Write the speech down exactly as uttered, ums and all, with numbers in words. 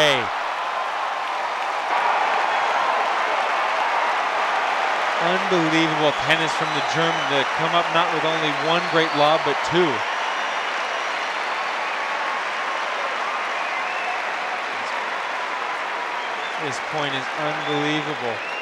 away. Unbelievable tennis from the German to come up not with only one great lob, but two. This point is unbelievable.